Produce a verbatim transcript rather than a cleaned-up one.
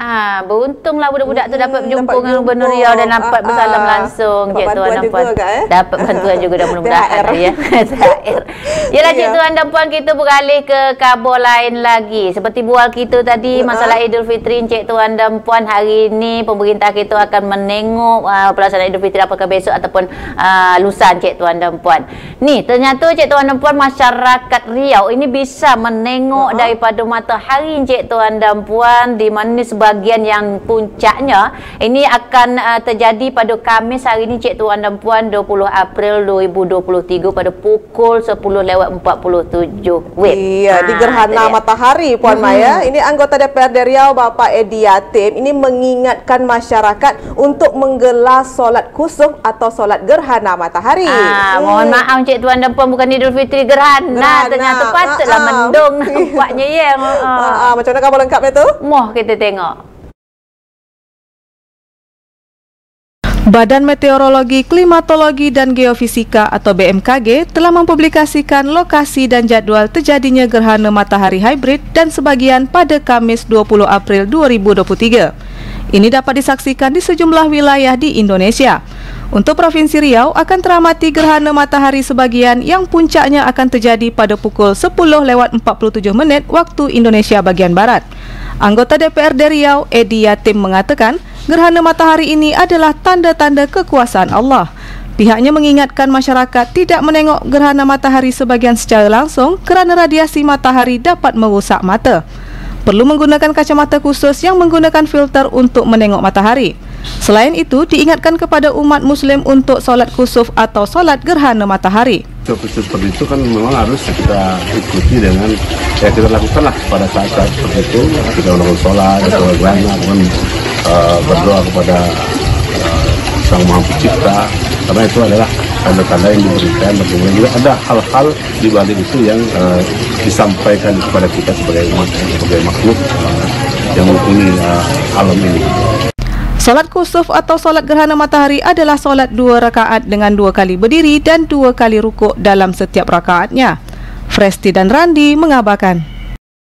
Ah, beruntunglah budak-budak tu dapat Hmm, berjumpa dapat dengan Gubernur jumpa. Riau dan dapat Ah, bersalam ah. langsung, Dapat Cik Tuan bantuan dan juga Puan. kan, eh? Dapat bantuan juga dan mudah-mudahan T H R. ya. T H R. Yalah, Cik Ya. Tuan dan Puan, kita beralih ke khabar lain lagi. Seperti bual kita tadi, Uh-huh. masalah Aidilfitri, Cik Tuan dan Puan, hari ini pemerintah kita akan menengok uh, pelaksanaan Aidilfitri apakah besok ataupun uh, lusa, Cik Tuan dan Puan. Ni, ternyata Cik Tuan dan Puan, masyarakat Riau ini bisa menengok uh-huh. daripada matahari, Cik Tuan dan Puan, di mana sebahagian yang puncaknya ini akan uh, terjadi pada Khamis hari ini, Cik Tuan dan Puan, dua puluh April dua ribu dua puluh tiga pada pukul sepuluh lewat empat puluh tujuh wib. Iya, ha, di gerhana matahari, Puan hmm. Maya. Ini anggota D P R D Riau Bapak Edi Yatim ini mengingatkan masyarakat untuk menggelar solat kusuf atau solat gerhana matahari. Ah, hmm. Mohon maaf Cik Tuan dan Puan, bukan Aidilfitri, gerhana. gerhana. Ternyata patutlah uh, uh. mendung nampaknya ya. Uh. Uh, uh, macam mana khabar lengkapnya tu? Moh kita tengok. Badan Meteorologi, Klimatologi dan Geofisika atau B M K G telah mempublikasikan lokasi dan jadual terjadinya gerhana matahari hybrid dan sebagian pada Khamis dua puluh April dua ribu dua puluh tiga. Ini dapat disaksikan di sejumlah wilayah di Indonesia. Untuk Provinsi Riau akan teramati gerhana matahari sebagian yang puncaknya akan terjadi pada pukul sepuluh lewat empat puluh tujuh menit waktu Indonesia bagian Barat. Anggota D P R D Riau Edi Yatim mengatakan gerhana matahari ini adalah tanda-tanda kekuasaan Allah. Pihaknya mengingatkan masyarakat tidak menengok gerhana matahari sebagian secara langsung kerana radiasi matahari dapat merosak mata. Perlu menggunakan kacamata khusus yang menggunakan filter untuk menengok matahari. Selain itu, diingatkan kepada umat Muslim untuk solat kusuf atau solat gerhana matahari. Seperti itu kan memang harus kita ikuti dengan ya kita lakukanlah pada saat-saat seperti itu. Kita melakukan sholat, sholat gerhana, kemudian uh, berdoa kepada uh, Sang Maha Pencipta, karena itu adalah tanda-tanda yang diberikan. Dan kemudian juga ada hal-hal di balik itu yang uh, disampaikan kepada kita sebagai umat, sebagai makhluk uh, yang menghuni uh, alam ini. Solat kusuf atau solat gerhana matahari adalah solat dua rakaat dengan dua kali berdiri dan dua kali rukuk dalam setiap rakaatnya. Fresti dan Randi mengabarkan.